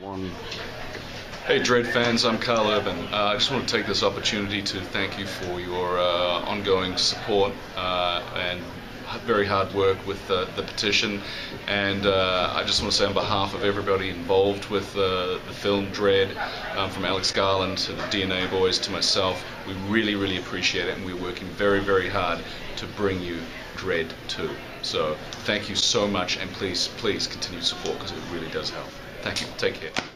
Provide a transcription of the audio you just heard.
One. Hey Dredd fans, I'm Karl Urban. I just want to take this opportunity to thank you for your ongoing support and very hard work with the petition, and I just want to say on behalf of everybody involved with the film Dredd, from Alex Garland to the DNA boys to myself, we really appreciate it, and we're working very hard to bring you Dredd 2. So thank you so much, and please continue to support, because it really does help. Thank you. Take care.